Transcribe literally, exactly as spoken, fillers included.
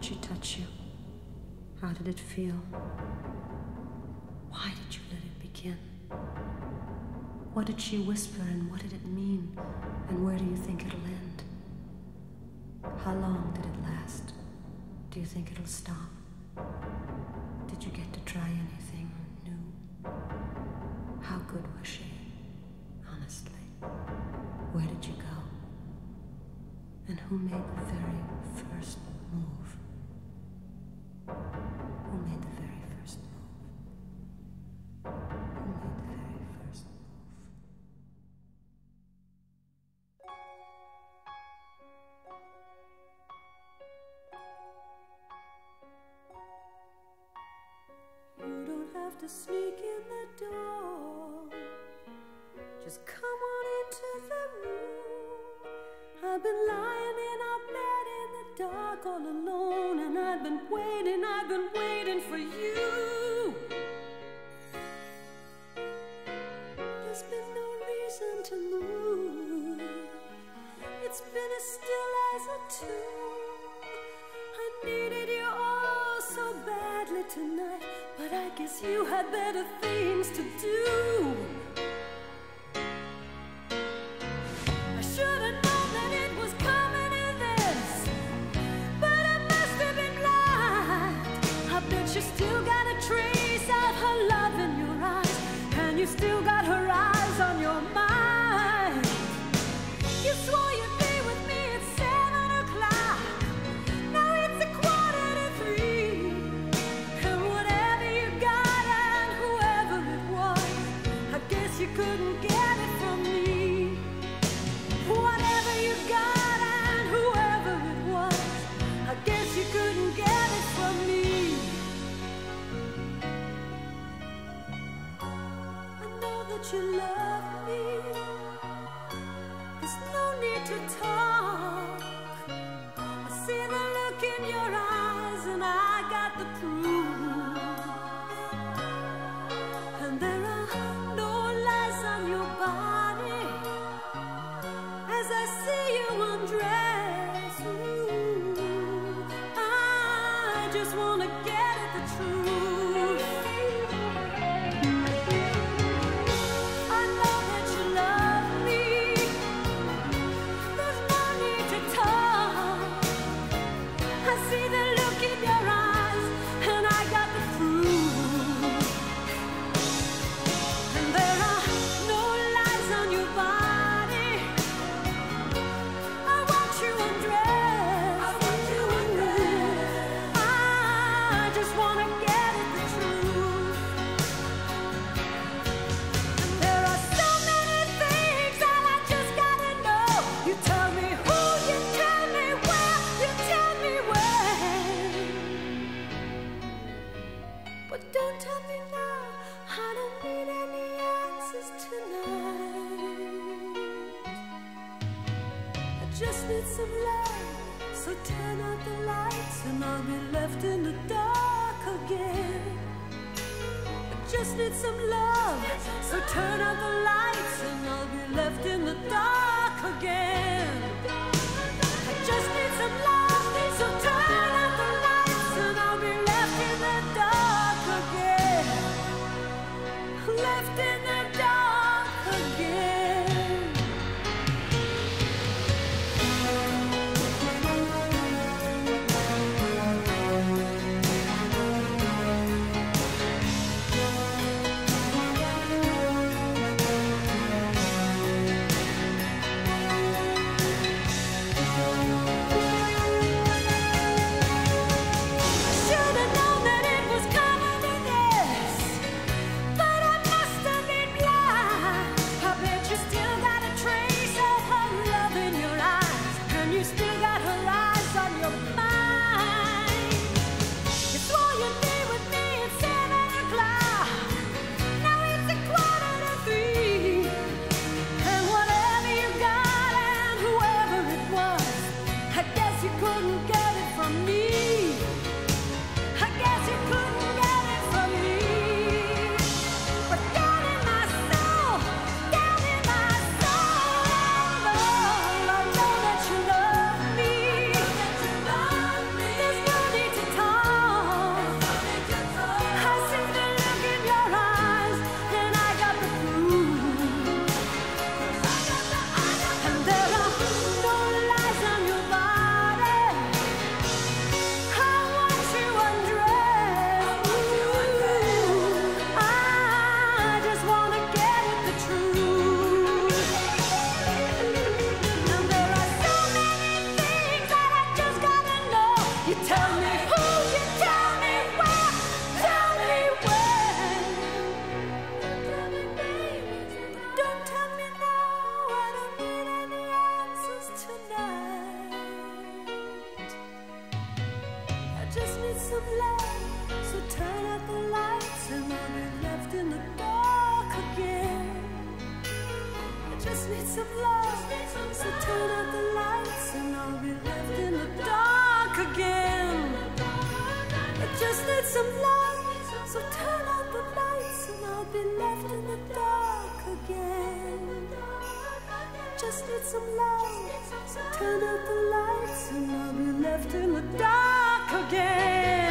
she touch you? How did it feel? Why did you let it begin? What did she whisper and what did it mean? And where do you think it'll end? How long did it last? Do you think it'll stop? Did you get to try anything new? How good was she? Honestly, where did you go? And who made the very first move? Who made the very first move? Who made the very first move? You don't have to sneak in the door. Just come on into the room. I've been lying in our bed in the dark all alone, and I've been waiting, I've been waiting for you. There's been no reason to move. It's been as still as a tomb. I needed you all so badly tonight, but I guess you had better things to do. I should have known that it was coming in this, but I must have been blind. I bet you still got a trace of her love in your eyes, and you still got her eyes on your mind. You swore you'd be with me at seven o'clock. Now it's a quarter to three, and whatever you got and whoever it was, I guess you couldn't get it from me. Whatever you got and whoever it was, I guess you couldn't get it from me. I know that you love me. There's no need to talk. I see the look in your eyes and I got the proof. And there are no lies on your body as I see you undress. Ooh, I just want to get at the truth. I know that you love me. There's no need to talk. I see the look in your eyes and I got the proof. And there are no lies on your body. I want you undressed. I want you undressed. I just want to get at the truth. And there are so many things that I just gotta know. You tell me who, you tell me where, you tell me when. But don't tell me now, I don't need any answers tonight. I just need some light, so turn out the lights and I'll be left in the dark again. I just need some love, so turn out the lights and I'll be left in the dark again. I just need some love, so turn out the lights and I'll be left in the dark again. Left in the dark again. Should have known that it was coming to this, but I must have been some love. So turn out the lights and I'll be left in the dark again. I just need some love. So turn out the lights and I'll be left in the dark again. Just need some love. So turn out the lights and I'll be left in the dark again.